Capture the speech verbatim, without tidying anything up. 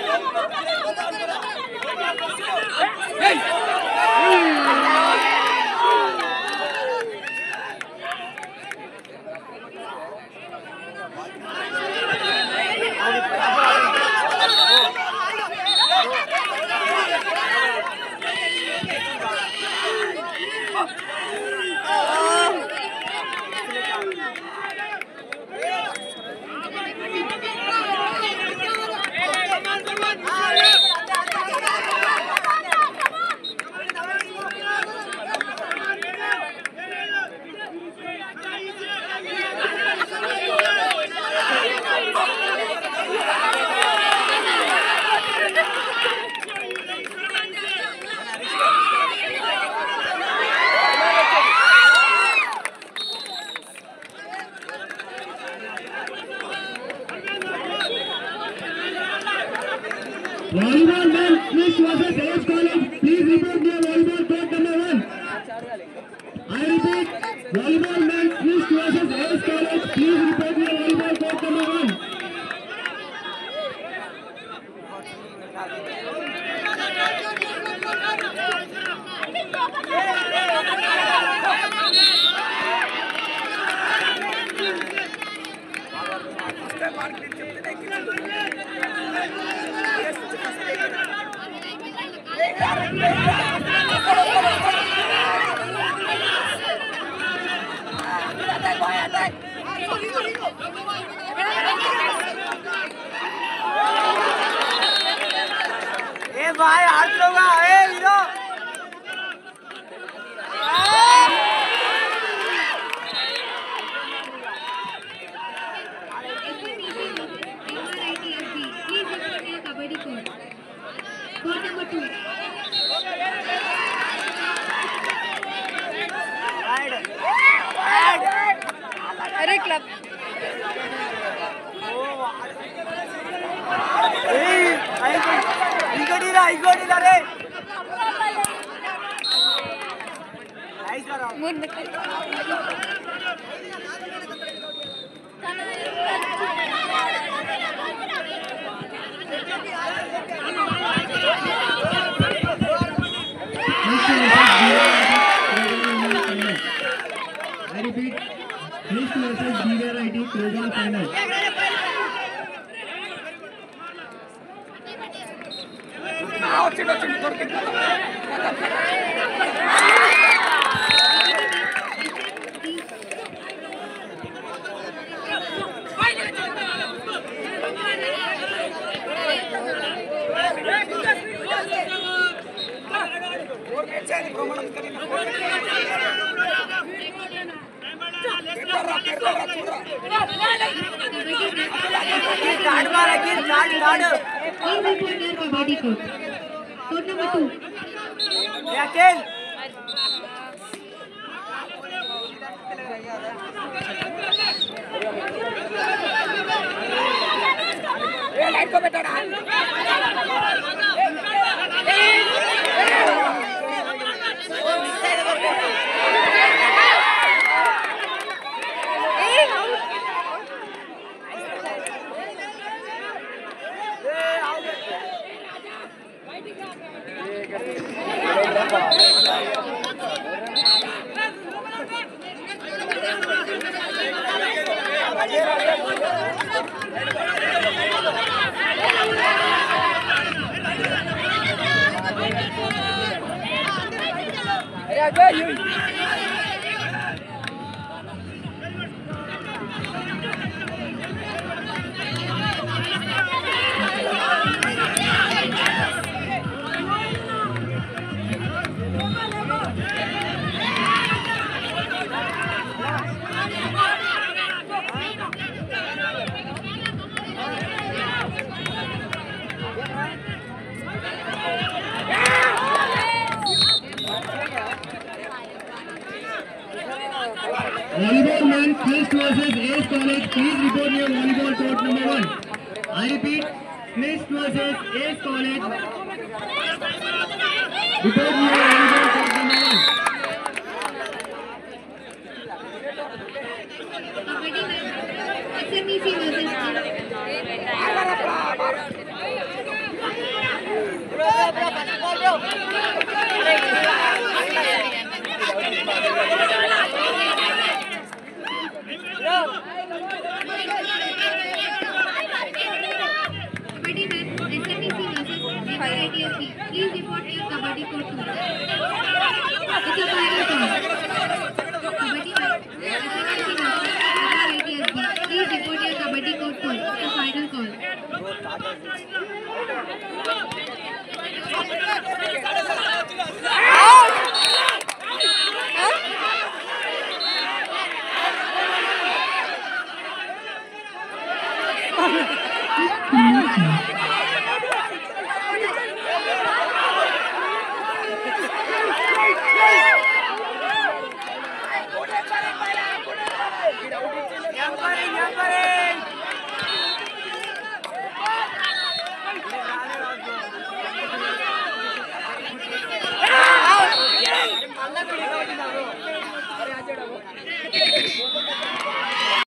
Volleyball man, Smith versus A S College. Please report near volleyball court number one. I repeat, volleyball man, Smith versus A S College. Please report near volleyball court number one. ए भाई हाथ लोगा ए hero kabaddi court court number two अरे club ఇంకోటిరా ఇంకోటిరా రే nice రా మూడు మెక్క I repeat, Smith versus D V R I T Program final. Card मारा की card card kabaddi court court number two या खेल ए लाइट को बेटा Volleyball man, Smith versus A S College. Please report your volleyball court number one. I repeat, Smith versus A S College. Report your volleyball court number one. Kabaddi SMEC versus It's a final call. Kabaddi match. S M R C versus R R I T S B. Please report your Kabaddi court code. It's a final call. Penalty.